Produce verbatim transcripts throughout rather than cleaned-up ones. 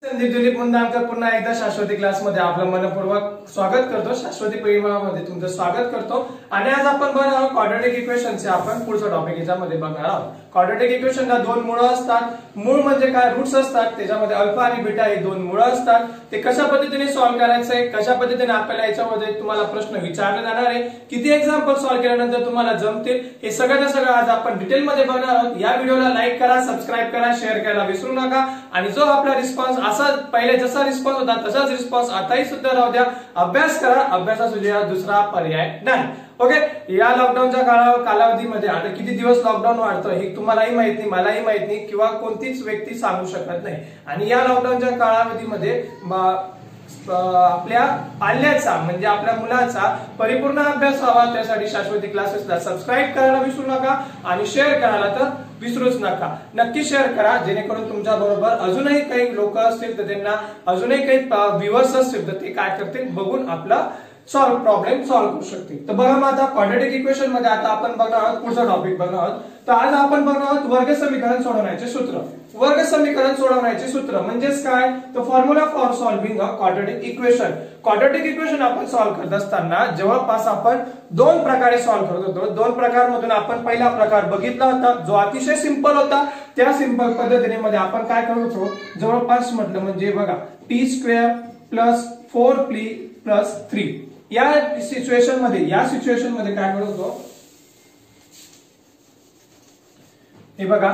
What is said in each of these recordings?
संदीप दिलीप मुंदांकर पुन्हा एकदा शाश्वती क्लासमध्ये आपलं मनपूर्वक स्वागत करतो. शाश्वती परिवारामध्ये तुमचं स्वागत करतो. आणि आज आपण बघणार आहोत क्वाड्रॅटिक इक्वेशनचे आपण पुढचा टॉपिक याच्यामध्ये बघणार आहोत. क्वाड्रॅटिक इक्वेशनला दोन मुळं असतात. मूळ म्हणजे काय, रूट्स असतात. त्याच्यामध्ये अल्फा आणि बीटा हे दोन मुळं असतात. ते कशा पद्धतीने सॉल्व्ह करायचंय, कशा पद्धतीने आपल्याला याच्यामध्ये तुम्हाला प्रश्न विचारले जाणार आहे, किती एक्झाम्पल सॉल्व्ह केल्यानंतर तुम्हाला जमतील, हे सगळं सगळं आज आपण डिटेलमध्ये बघणार आहोत. या व्हिडिओला लाईक करा, सबस्क्राईब करा, शेअर करायला विसरू नका. आणि जो आपला रिस्पॉन्स असा पहिले जसा रिस्पॉन्स होता तसाच रिस्पॉन्स आताही सुद्धा राहू द्या. अभ्यास करा, अभ्यासाशिवाय दुसरा पर्याय नाही. ओके. या लॉकडाऊनच्या काळा कालावधीमध्ये आता किती दिवस लॉकडाऊन वाढतं हे तुम्हालाही माहित नाही, मलाही माहित नाही, किंवा कोणतीच व्यक्ती सांगू शकत नाही. आणि या लॉकडाऊनच्या कालावधीमध्ये आपल्या पाल्याचा म्हणजे आपल्या मुलाचा परिपूर्ण अभ्यास व्हावा, त्यासाठी शाश्वती क्लासेसला सबस्क्राईब करायला विसरू नका आणि शेअर करायला तर विसरूच नका. नक्की शेअर करा, जेणेकरून तुमच्या बरोबर अजूनही काही लोक असतील तर त्यांना अजूनही काही व्ह्यूअर्स असतील तर ते काय करतील बघून आपला सॉल्व प्रॉब्लेम सॉल्व करू शकते. तर बघा मग आता क्वाड्रॅटिक इक्वेशन मध्ये आता आपण बघणार आहोत पुढचा टॉपिक बघणार आहोत. तर आज आपण बघणार आहोत वर्ग समीकरण सोडवण्याचे सूत्र. वर्ग समीकरण सोडवण्याचे सूत्र म्हणजेच काय, तर formula for solving a quadratic equation. Quadratic equation आपण सॉल्व्ह करत असताना जवळपास आपण दोन प्रकारे सॉल्व्ह करत होतो. दोन प्रकारमधून आपण पहिला प्रकार बघितला होता जो अतिशय सिंपल होता. त्या सिंपल पद्धतीने मध्ये आपण काय करत होतो, जवळपास म्हटलं म्हणजे बघा P square plus four P plus three. या सिच्युएशन मध्ये या सिच्युएशन मध्ये काय करत होतो, हे बघा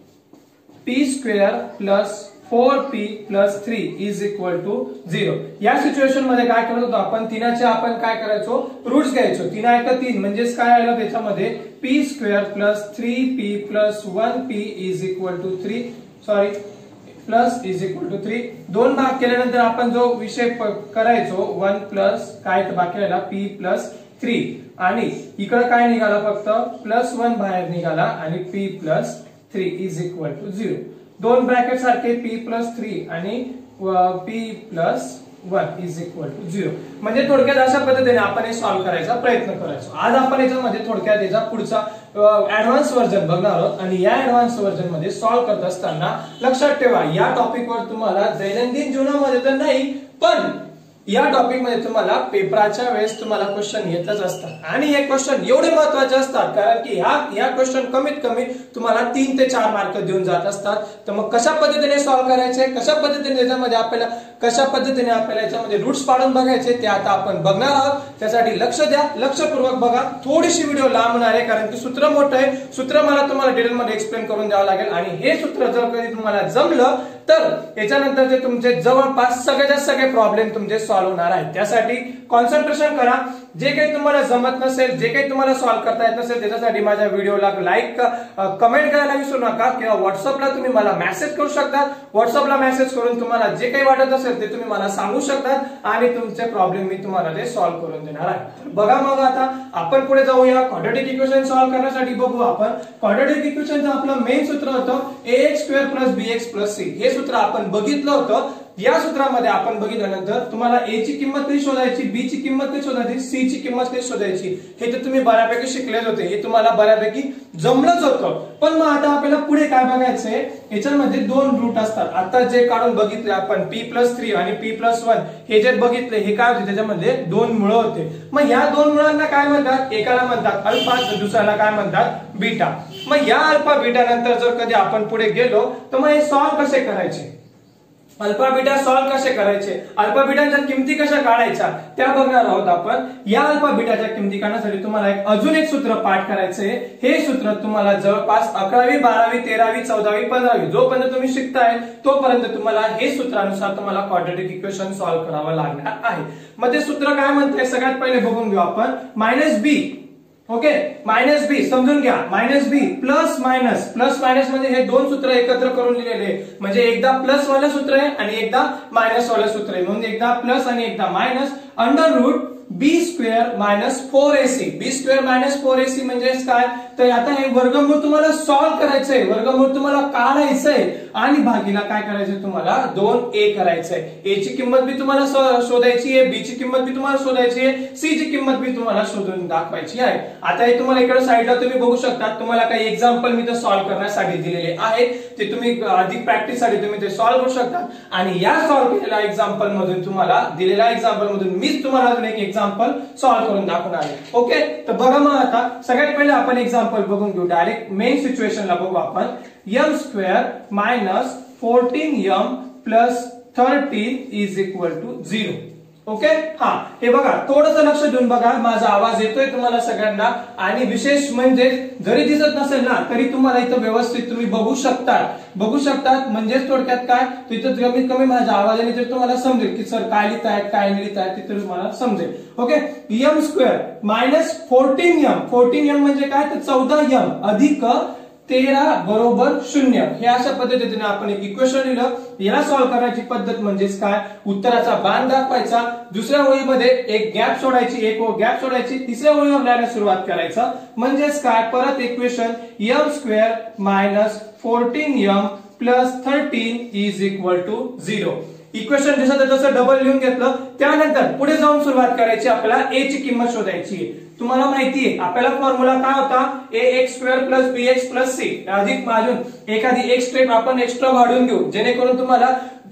P square plus four P plus three is equal to zero. या सिच्युएशन मध्ये काय करत होतो आपण, तीनाचे आपण काय करायचो, रूट्स घ्यायचो. तीन एक तीन म्हणजेच काय आलं त्याच्यामध्ये P square plus three P plus one P is equal to three sorry plus is equal to three. दोन भाग केल्यानंतर आपण जो विषय करायचो वन प्लस काय बाकी राहिला पी प्लस थ्री, आणि इकडे काय निघाला फक्त प्लस वन बाहेर निघाला आणि P plus three is equal to zero. दोन ब्रॅकेट सारखे पी प्लस थ्री आणि P plus one is equal to zero. म्हणजे थोडक्यात अशा पद्धतीने आपण हे सॉल्व्ह करायचा प्रयत्न करायचो. आज आपण याच्यामध्ये थोडक्यात याचा पुढचा ऍडव्हान्स व्हर्जन बघणार आहोत. आणि या ऍडव्हान्स व्हर्जन मध्ये सॉल्व्ह करत असताना लक्षात ठेवा, या टॉपिकवर तुम्हाला दैनंदिन जीवनामध्ये तर नाही पण या टॉपिक मध्ये तुम्हाला पेपराच्या वेळेस तुम्हाला क्वेश्चन येतच असतात. आणि हे क्वेश्चन एवढे महत्वाचे असतात कारण की ह्या या क्वेश्चन कमीत कमी तुम्हाला तीन ते चार मार्क देऊन जात असतात. तर मग कशा पद्धतीने सॉल्व्ह करायचे, कशा पद्धतीने याच्यामध्ये आपल्याला कशा पद्धतीने आपल्याला याच्यामध्ये रूट्स पाडून बघायचे ते आता आपण बघणार आहोत. त्यासाठी लक्ष द्या, लक्षपूर्वक बघा. थोडीशी व्हिडिओ लांब होणार आहे कारण की सूत्र मोठं आहे. सूत्र मला तुम्हाला डिटेलमध्ये एक्सप्लेन करून द्यावं लागेल. आणि हे सूत्र जर कधी तुम्हाला जमलं तर याच्यानंतर जे तुमचे जवळपास सगळ्यात सगळे प्रॉब्लेम तुमचे सॉल्व्ह होणार आहेत. त्यासाठी कॉन्सन्ट्रेशन करा. जे काही तुम्हाला जमत नसेल, जे काही तुम्हाला सॉल्व्ह करता येत नसेल त्याच्यासाठी माझ्या व्हिडिओला लाईक कमेंट करायला विसरू नका, किंवा व्हॉट्सअपला तुम्ही मला मेसेज करू शकता. व्हॉट्सअपला मेसेज करून तुम्हाला जे काही वाटत असेल ते तुम्ही मला सांगू शकतात आणि तुमचे प्रॉब्लेम मी तुम्हाला ते सॉल्व्ह करून देणार आहे. बघा मग आता आपण पुढे जाऊया. क्वाड्रॅटिक इक्वेशन सॉल्व्ह करण्यासाठी बघू आपण क्वाड्रॅटिक इक्वेशनचं आपलं मेन सूत्र होतं A X square plus B X plus C. हे सूत्र आपण बघितलं होतं. या सूत्रामध्ये आपण बघितल्यानंतर तुम्हाला ए ची किंमत कशी शोधायची, बी ची किंमत कशी शोधायची, सी ची किंमत कशी शोधायची हे तर तुम्ही बऱ्यापैकी शिकलेच होते. हे तुम्हाला बऱ्यापैकी जमलंच होतं. पण मग आता आपल्याला पुढे काय बघायचंय, याच्यामध्ये दोन रूट असतात. आता जे काढून बघितले आपण पी प्लस थ्री आणि पी प्लस वन हे जे बघितले हे काय होते, त्याच्यामध्ये दोन मुळं होते. मग या दोन मुळांना काय म्हणतात, एकाला म्हणतात अल्फा, दुसऱ्याला काय म्हणतात बीटा. मग या अल्फा बीटा नंतर जर कधी आपण पुढे गेलो तर मग हे सॉल्व्ह कसे करायचे, अल्फा बीटा सॉल्व्ह कसे करायचे, अल्फा बीटाच्या किमती कशा काढायच्या त्या बघणार आहोत आपण. या अल्फा बीटाच्या किमती काढण्यासाठी तुम्हाला एक अजून एक सूत्र पाठ करायचंय. हे सूत्र तुम्हाला जवळपास अकरावी बारावी तेरावी चौदावी पंधरावी जोपर्यंत तुम्ही शिकताय तोपर्यंत तुम्हाला हे सूत्रानुसार तुम्हाला क्वाड्रॅटिक इक्वेशन सॉल्व्ह करावं लागणार आहे. मग ते सूत्र काय म्हणतंय सगळ्यात पहिले बघून घेऊ आपण. Minus B, okay, minus B समजून घ्या. Minus B plus minus, plus minus म्हणजे हे दोन सूत्र एकत्र करून लिहिलेले, म्हणजे एकदा प्लस वालं सूत्र आहे आणि एकदा मायनस वालं सूत्र आहे. म्हणून एकदा प्लस आणि एकदा minus under root B square minus four A C. B square minus four A C म्हणजेच काय, तर आता हे वर्गमूळ तुम्हाला सॉल्व्ह करायचंय, वर्गमूळ तुम्हाला काढायचंय आणि भागीला काय करायचंय तुम्हाला दोन ए करायचंय. ए ची किंमत बी तुम्हाला शोधायची आहे, बी ची किंमत बी तुम्हाला शोधायची आहे, सी ची किंमत बी तुम्हाला शोधून दाखवायची आहे. आता हे तुम्हाला इकडे साईडला तुम्ही बघू शकता, तुम्हाला काही एक्झाम्पल मी ते सॉल्व्ह करण्यासाठी दिलेले आहेत, ते तुम्ही अधिक प्रॅक्टिस साठी तुम्ही ते सॉल्व्ह करू शकता. आणि या सॉल्व्ह केलेल्या एक्झाम्पल मधून तुम्हाला दिलेल्या एक्झाम्पल मधून मीच तुम्हाला अजून एक एक्झाम्पल सॉल्व्ह करून दाखवणार आहे. ओके, तर बघा मग आता सगळ्यात पहिले आपण एक्झाम्पल बघून घेऊ. डायरेक्ट मेन सिच्युएशनला बघू आपण. M square minus fourteen M plus thirteen is equal to zero. Okay, हा हे बघा थोडंसं लक्ष देऊन बघा, माझा आवाज येतोय तुम्हाला सगळ्यांना. आणि विशेष म्हणजे जरी दिसत नसेल ना तरी तुम्हाला इथं व्यवस्थित तुम्ही बघू शकतात बघू शकतात म्हणजेच थोडक्यात काय, तिथं कमीत कमी माझ्या आवाजाने तर तुम्हाला समजेल की सर काय लिहित आहेत काय लिहित आहेत तिथं तुम्हाला समजेल. Okay, M square minus fourteen M. Fourteen M म्हणजे काय, तर चौदा एम अधिक तेरा बरोबर शून्य. हे अशा पद्धतीने आपण एक इक्वेशन लिहिलं. याला सॉल्व्ह करण्याची पद्धत म्हणजेच काय, उत्तराचा बाण दाखवायचा, दुसऱ्या ओळीमध्ये एक गॅप सोडायची, एक गॅप सोडायची, तिसऱ्या ओळीवर लिहायला सुरुवात करायचं. म्हणजेच काय, परत equation M square minus fourteen M plus thirteen is equal to zero. Equation जसं तसं डबल लिहून घेतलं. त्यानंतर पुढे जाऊन सुरुवात करायची, आपल्याला ए ची किंमत शोधायची आहे. तुम्हाला माहितीये आपल्याला फॉर्म्युला काय होता, A X square plus B X plus C. अधिक अजून एखादी एक स्टेप आपण एक्स्ट्रा वाढवून घेऊ, जेणेकरून तुम्हाला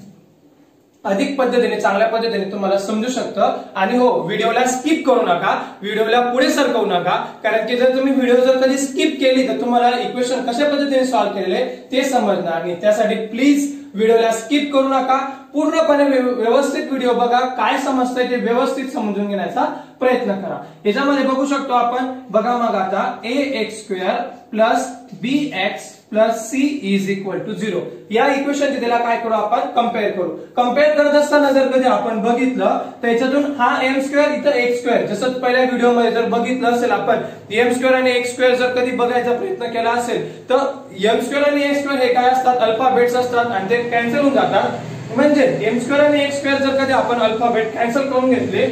अधिक पद्धतीने चांगल्या पद्धतीने तुम्हाला समजू शकतं. आणि हो, व्हिडिओला स्किप करू नका, व्हिडिओला पुढे सरकवू नका, कारण की जर तुम्ही व्हिडिओ जर कधी स्किप केली तर तुम्हाला इक्वेशन कशा पद्धतीने सॉल्व्ह केलेले ते समजणार नाही. त्यासाठी प्लीज व्हिडिओला स्किप करू नका, पूर्णपणे व्यवस्थित व्हिडिओ बघा, काय समजतंय ते व्यवस्थित समजून घेण्याचा प्रयत्न करा. याच्यामध्ये बघू शकतो आपण, बघा मग आता A X square plus B X plus C is equal to zero. या इक्वेशन त्याला काय करू आपण, कम्पेअर करू. कम्पेअर करत असताना जर कधी आपण बघितलं तर याच्यातून हा एम स्क्वेअर इथं एक्स स्क्वेअर, जसं पहिल्या व्हिडिओमध्ये जर बघितलं असेल आपण, एम स्क्वेअर आणि एक्स स्क्वेअर जर कधी बघायचा प्रयत्न केला असेल तर एम स्क्वेअर आणि एक्स स्क्वेअर हे काय असतात, अल्फाबेट्स असतात आणि ते कॅन्सल होऊन जातात. म्हणजे एम स्क्वेअर आणि एक्स स्क्वेअर जर कधी आपण अल्फाबेट कॅन्सल करून घेतले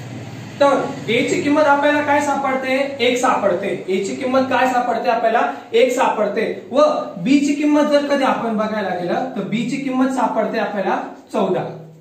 तर ए ची किंमत आपल्याला काय सापडते, एक सापडते. ए ची किंमत काय सापडते आपल्याला, एक सापडते. व बी ची किंमत जर कधी आपण बघायला गेलं तर बी ची किंमत सापडते आपल्याला चौदा,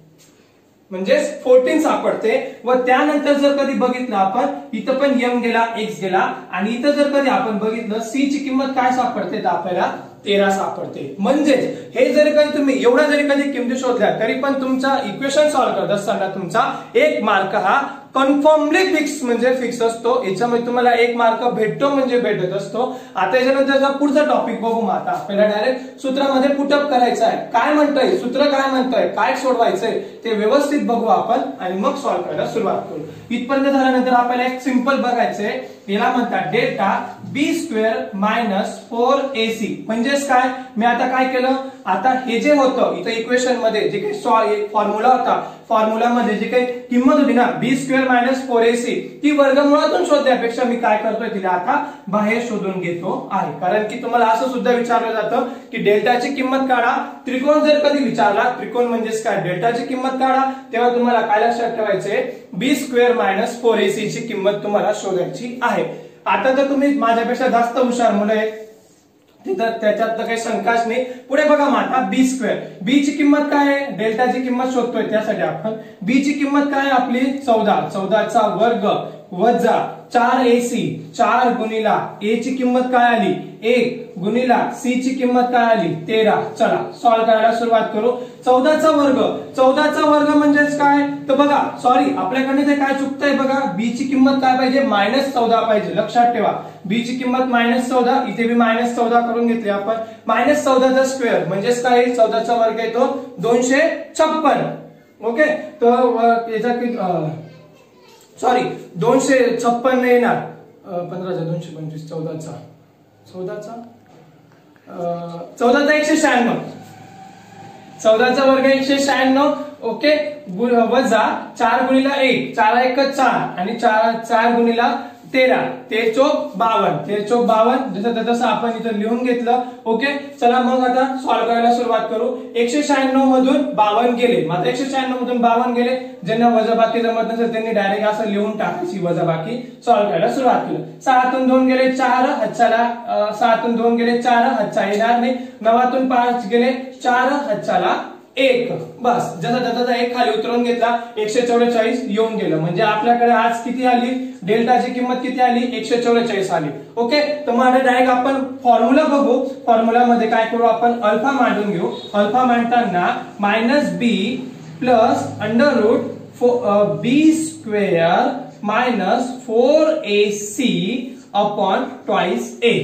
म्हणजे फोर्टीन सापडते. व त्यानंतर जर कधी बघितलं आपण, इथं पण एम गेला एक्स गेला, आणि इथं जर कधी आपण बघितलं सी ची किंमत काय सापडते तर आपल्याला तेरा सापडते. म्हणजेच हे जरी कधी तुम्ही एवढ्या जरी कधी किमती शोधल्या तरी पण तुमचा इक्वेशन सॉल्व्ह करत असताना तुमचा एक मार्क हा कन्फर्मली फिक्स म्हणजे फिक्स असतो. याच्यामध्ये तुम्हाला एक मार्क भेटतो म्हणजे भेटत असतो. आता याच्यानंतरचा पुढचा टॉपिक बघू. मग आता आपल्याला डायरेक्ट सूत्रामध्ये पुटअप करायचं आहे. काय म्हणतंय सूत्र, काय म्हणतंय, काय सोडवायचंय ते व्यवस्थित बघू आपण आणि मग सॉल्व्ह करायला सुरुवात करू. इथपर्यंत झाल्यानंतर आपल्याला एक सिंपल बघायचंय. याला म्हणतात delta B square minus four A C. म्हणजेच काय, मी आता काय केलं, आता हे जे होतं इथं इक्वेशन मध्ये जे काही फॉर्म्युला होता, फॉर्म्युला मध्ये जे काही किंमत होती ना B square minus four A C, ती वर्गमुळातून शोधण्यापेक्षा मी काय करतोय, तिला आता बाहेर शोधून घेतो आहे. कारण की तुम्हाला असं सुद्धा विचारलं जातं की डेल्टाची किंमत काढा. त्रिकोण जर कधी विचारला, त्रिकोण म्हणजेच काय, डेल्टाची किंमत काढा, तेव्हा तुम्हाला काय लक्षात ठेवायचंय, B square minus four A C ची किंमत तुम्हाला शोधायची आहे. आता जर तुम्ही माझ्यापेक्षा जास्त हुशार मुलं आहेत तिथं त्याच्यात तर काही शंकाच नाही. पुढे बघा माता बी स्क्वेअर, बी ची किंमत काय आहे, डेल्टाची किंमत शोधतोय त्यासाठी आपण बी ची किंमत काय आपली चौदा, चौदाचा वर्ग वजा चार ए सी, चार गुणिला ए ची किंमत काय आली एक, गुणिला सी ची किंमत काय आली तेरा. चला सॉल्व्ह करायला सुरुवात करू. चौदाचा वर्ग, चौदाचा वर्ग म्हणजेच काय, तर बघा सॉरी आपल्याकडे ते काय चुकतंय बघा, बी ची किंमत काय पाहिजे मायनस चौदा पाहिजे. लक्षात ठेवा बी ची किंमत मायनस चौदा, इथे बी मायनस चौदा करून घेतली आपण. मायनस चौदाचा स्क्वेअर म्हणजेच काय, चौदाचा वर्ग येतो दोनशे छप्पन. ओके, तर याचा सॉरी दोनशे छप्पन नाही येणार, पंधराचा दोनशे पंचवीस, चौदाचा चौदाचा चौदाचा एकशे शहाण्णव, चौदाचा वर्ग एकशे शहाण्णव. ओके, वजा चार गुणिला एक, चार एक चार आणि चार चार गुणिला तेरा, तेर चौक बावन्न, तेर चौक बावन्न, जसं तसं आपण इथं लिहून घेतलं. ओके, चला मग आता सॉल्व्ह करायला सुरुवात करू. एकशे शहाण्णव मधून बावन्न गेले, मग एकशे शहाण्णव मधून बावन्न गेले. ज्यांना वजाबाकी जमत नसेल त्यांनी डायरेक्ट असं लिहून टाकायची वजाबाकी, सॉल्व्ह करायला सुरुवात केलं. सहातून दोन गेले चार, हातच्याला सहातून दोन गेले चार, हातचा येणार नाही. नवातून पाच गेले चार, हातच्याला एक. बस जसा त्याचा एक खाली उतरवून घेतला, एकशे चौवेचाळीस येऊन गेलं. म्हणजे आपल्याकडे आज किती आली, डेल्टाची किंमत किती आली, एकशे चौवेचाळीस आली. ओके, तर मग डायरेक्ट आपण फॉर्म्युला बघू. फॉर्म्युला मध्ये काय करू आपण, अल्फा मांडून घेऊ. अल्फा मांडताना minus B plus under root B square minus four A C upon twice A.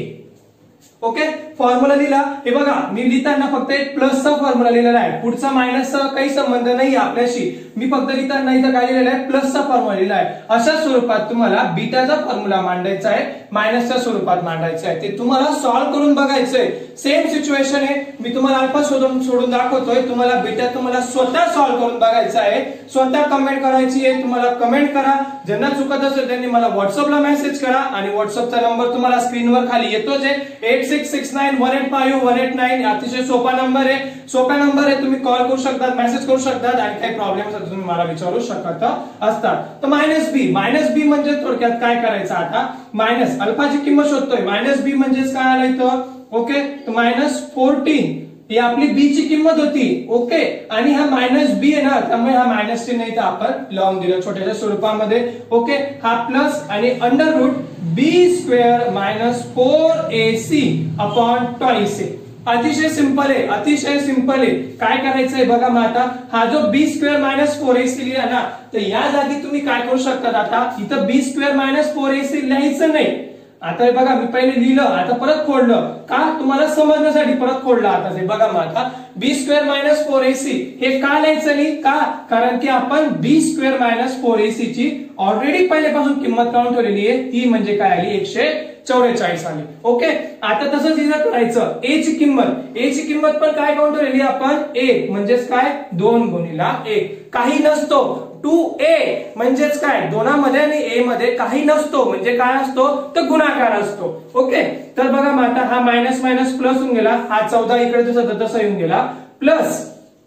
Okay, formula लिहिला. हे बघा मी लिहिताना फक्त एक प्लसचा फॉर्म्युला लिहिलेला आहे, पुढचा मायनसचा काही संबंध नाही आपल्याशी. मी फक्त लिहिताना इथं काय लिहिलेलं आहे, प्लसचा फॉर्म्युला लिहिला आहे. अशा स्वरूपात तुम्हाला बीटाचा फॉर्म्युला मांडायचा आहे, मायनसच्या स्वरूपात मांडायचा आहे. ते तुम्हाला सॉल्व्ह करून बघायचंय. सेम सिच्युएशन आहे, मी तुम्हाला अल्फा सोडून सोडून दाखवतोय, तुम्हाला बीटा तुम्हाला स्वतः सॉल्व्ह करून बघायचा आहे. स्वतः कमेंट करायची आहे, तुम्हाला कमेंट करा. ज्यांना चुकत असेल त्यांनी मला व्हॉट्सअपला मेसेज करा, आणि व्हॉट्सअपचा नंबर तुम्हाला स्क्रीनवर खाली येतोच आहे, eight six six nine one eight five one eight nine. अतिशय सोपा नंबर आहे, सोपा नंबर आहे. तुम्ही कॉल करू शकता, मेसेज करू शकता, आणि काही प्रॉब्लेम असेल तुम्ही मला विचारू शकता असतात. तर मायनस बी, मायनस बी म्हणजे थोडक्यात काय करायचं, आता मायनस अल्फाची किंमत शोधतोय. मायनस बी म्हणजेच काय आलं इथं, ओके, तर मायनस फोर्टीन ही आपली बी ची किंमत होती. ओके, आणि हा मायनस बी आहे ना, त्यामुळे हा मायनस चिन्ह इथं आपण लावून दिलं छोट्याशा स्वरूपामध्ये. ओके, हा प्लस आणि under root B square minus four A C upon twice A. अतिशय सिंपल आहे, अतिशय सिंपल आहे. काय करायचंय बघा, मग आता हा जो B square minus four A C लिहिला ना, तर या जागी तुम्ही काय करू शकता, आता इथं B square minus four A C लिहायचं नाही. आता हे बघा मी पहिले लिहिलं, आता परत खोडलं, का तुम्हाला समजण्यासाठी परत खोडलं. आता हे बघा, मग आता B square minus four A C हे का लिहायचं नाही, का, कारण की आपण B square minus four A C ची ऑलरेडी पहिल्यापासून किंमत काढून ठेवलेली आहे. ती म्हणजे काय आली, एकशे चौवेचाळीस आली. ओके, आता तसंच इथं करायचं. ए ची किंमत, ए ची किंमत पण काय काढून ठेवलेली आपण, एक म्हणजेच काय, दोन गुणिला एक. काही नसतो, टू ए म्हणजेच काय, दोनामध्ये आणि ए मध्ये काही नसतो, म्हणजे काय असतो, तर गुणाकार असतो. ओके, तर बघा मग आता हा मायनस मायनस प्लस होऊन गेला, हा चौदा इकडे जसं तसं येऊन गेला, प्लस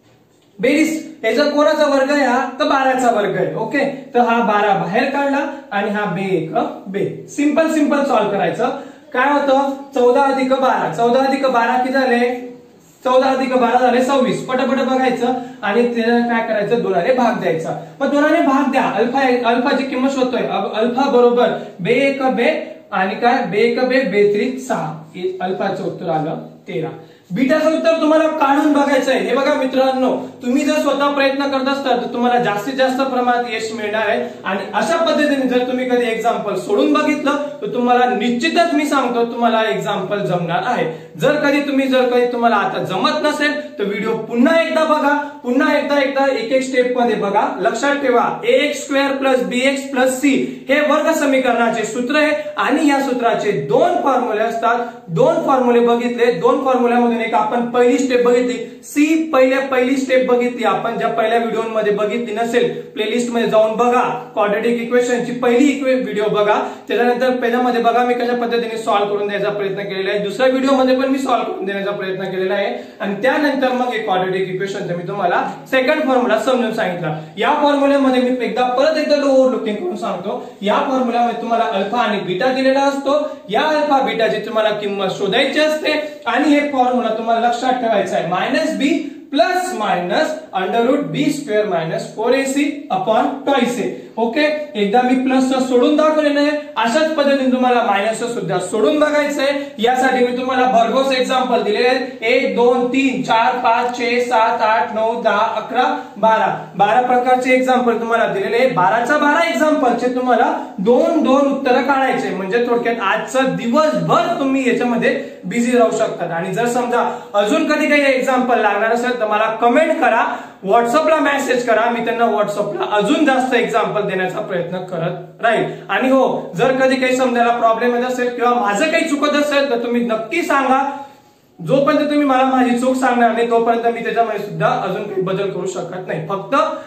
बेरीज याचा कोणाचा वर्ग आहे, हा तर बाराचा वर्ग आहे. ओके, तर हा बारा बाहेर काढला आणि हा बे एक बे. सिंपल सिंपल सॉल्व्ह करायचं. काय होतं, चौदा अधिक बारा, चौदा अधिक बारा किती झाले, चौदा अधिक बारा झाले सव्वीस. पटापट बघायचं आणि त्याला काय करायचं, दोनाने भाग द्यायचा. मग दोनाने भाग द्या, अल्फा अल्फाची किंमत शोधतोय. अल्फा बरोबर बे एक बे आणि काय, बे एक बे बे त्रिक सहा. अल्फाचं उत्तर आलं तेरा. बीटाचं उत्तर तुम्हाला काढून बघायचंय. हे बघा मित्रांनो, तुम्ही जर स्वतः प्रयत्न करत असता तर तुम्हाला जास्तीत जास्त प्रमाणात यश मिळणार आहे. आणि अशा पद्धतीने जर तुम्ही कधी एक्झाम्पल सोडून बघितलं तर तुम्हाला निश्चितच मी सांगतो तुम्हाला एक्झाम्पल जमणार आहे. जर कधी तुम्ही जर कधी तुम्हाला आता जमत नसेल तर व्हिडिओ पुन्हा एकदा बघा, पुन्हा एकदा एकदा एक एक स्टेप मध्ये बघा. लक्षात ठेवा, A X square plus B X plus C हे वर्ग समीकरणाचे सूत्र आहे, आणि या सूत्राचे दोन फॉर्म्युले असतात. दोन फॉर्म्युले बघितले, दोन फॉर्म्युल्यामधून एक आपण पहिली स्टेप बघितली, सी पहिल्या पहिली स्टेप बघितली आपण. ज्या पहिल्या व्हिडिओमध्ये बघितली नसेल प्लेलिस्ट मध्ये जाऊन बघा, क्वाड्रेटिक इक्वेशनची पहिली व्हिडिओ बघा. त्याच्यानंतर पहिल्यामध्ये बघा मी कशा पद्धतीने सॉल्व्ह करून द्यायचा प्रयत्न केलेला आहे, दुसऱ्या व्हिडिओमध्ये पण मी सॉल्व्ह करून देण्याचा प्रयत्न केलेला आहे. आणि त्यानंतर मग एक क्वाड्रेटिक इक्वेशनचं मी तुम्हाला सेकंड फॉर्म्युला समजून सांगितला. या फॉर्म्युल्यामध्ये मी एकदा परत एकदा ओव्हर लुकिंग करून सांगतो. या फॉर्म्युल्यामध्ये तुम्हाला अल्फा आणि बीटा दिलेला असतो. या अल्फा बीटाची तुम्हाला किंमत शोधायची असते, आणि हे फॉर्म्युला तुम्हाला लक्षात ठेवायचा आहे, minus B plus minus under root B square minus four A C upon twice A. Okay, एकदा मी प्लस सोडून दाखवलेलं आहे, अशाच पद्धतीने तुम्हाला मायनस सुद्धा सोडून बघायचंय. यासाठी मी तुम्हाला भरघोस एक्झाम्पल दिलेले आहेत. एक दोन तीन चार पाच छे सात आठ नऊ दहा अकरा बारा बारा प्रकारचे एक्झाम्पल तुम्हाला दिलेले आहे. बाराच्या बारा एक्झाम्पलचे तुम्हाला दोन दोन उत्तर काढायचे. म्हणजे थोडक्यात आजचा दिवसभर तुम्ही याच्यामध्ये बिझी राहू शकतात. आणि जर समजा अजून कधी काही एक्झाम्पल लागणार असेल तर मला कमेंट करा, व्हॉट्सअपला मेसेज करा. मी त्यांना व्हॉट्सअपला अजून जास्त एक्झाम्पल देण्याचा प्रयत्न करत राहील. आणि हो, जर कधी काही समजायला प्रॉब्लेम येत असेल किंवा माझं काही चुकत असेल तर तुम्ही नक्की सांगा. जोपर्यंत तुम्ही मला माझी चूक सांगणार नाही तोपर्यंत मी त्याच्यामध्ये सुद्धा अजून काही बदल करू शकत नाही. फक्त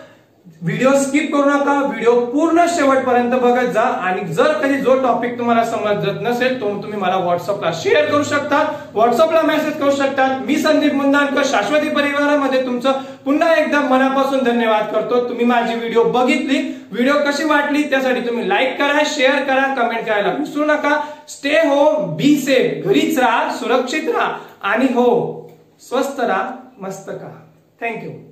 व्हिडिओ स्किप करू नका, व्हिडिओ पूर्ण शेवटपर्यंत बघत जा आणि जर कधी जो टॉपिक तुम्हाला समजत नसेल तो तुम्ही मला व्हॉट्सअपला शेअर करू शकता, व्हॉट्सअपला मेसेज करू शकता. मी संदीप मुंदानकर शाश्वती परिवारामध्ये तुमचं पुन्हा एकदा मनापासून धन्यवाद करतो. तुम्ही माझी व्हिडिओ बघितली, व्हिडिओ कशी वाटली त्यासाठी तुम्ही लाईक करा, शेअर करा, कमेंट करायला विसरू नका. स्टे होम, बी सेफ, घरीच राहा, सुरक्षित राहा आणि हो स्वस्त राहा, मस्त का. थँक्यू.